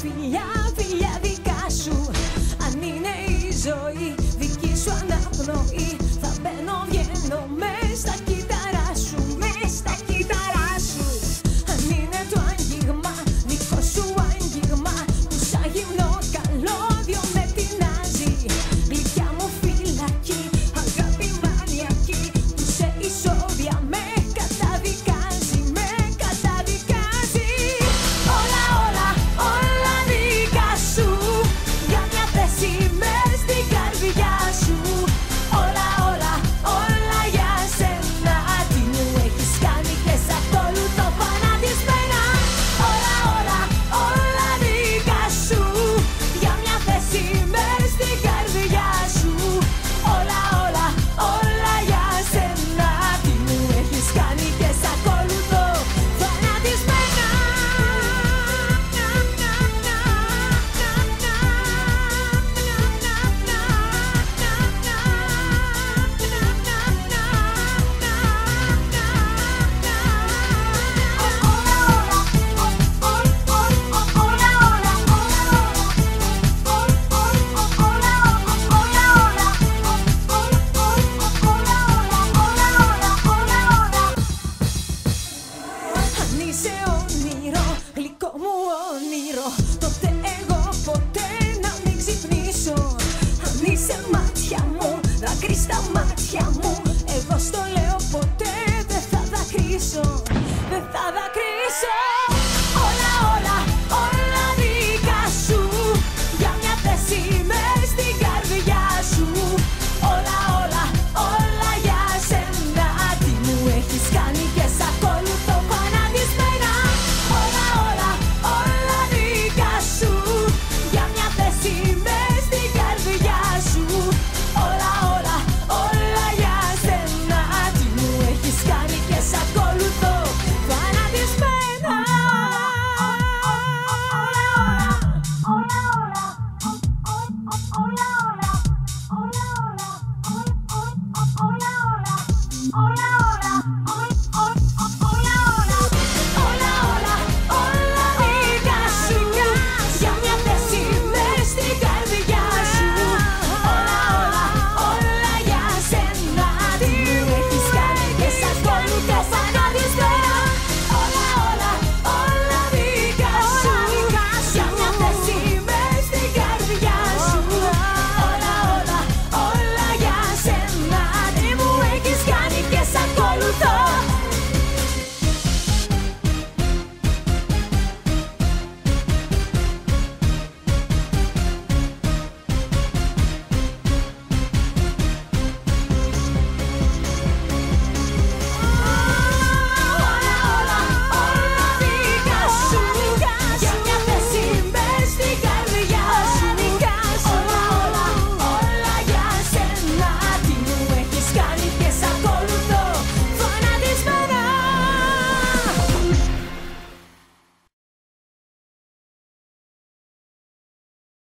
φιλιά, φιλιά δικά σου. Αν είναι η ζωή δική σου αναπνοή, θα μπαίνω, βγαίνω μες στα κύτταρά σου, μες στα κύτταρά σου. Αν είναι το άγγιγμα, δικό σου άγγιγμα, που σαν γυμνό καλώδιο με τεινάζει. Γλυκιά μου φυλακή, αγάπη μανιακή, που σε ισόβια με καταδικάζει, με καταδικάζει. Όλα, όλα, όλα δικά σου, για μια θέση μες στην καρδιά σου. Όλα, όλα, όλα για σένα, τι μου έχεις κάνει και σ' ακολουθώ φανατισμένα. Όλα, όλα, όλα δικά σου, για μια θέση μες στην καρδιά σου. Όλα, όλα, όλα για σένα, τι μου έχεις κάνει και σ' ακολουθώ φανατισμένα. Αν είσαι όνειρο, γλυκό μου όνειρο, τότε εγώ ποτέ να μην ξυπνήσω. Αν είσαι μάτια μου, δάκρυ στα μάτια μου, εγώ στο λέω ποτέ δεν θα δακρύσω, δεν θα δακρύσω. Όλα, όλα, όλα δικά σου, για μια θέση μες στην καρδιά σου. Όλα, όλα, όλα για σένα, τι μου έχεις κάνει και σ' ακολουθώ φανατισμένα. Όλα, όλα, όλα δικά σου, για μια θέση μες στην καρδιά σου. Όλα, όλα, όλα για σένα, τι μου έχεις κάνει και σ' ακολουθώ φανατισμένα. Όλα,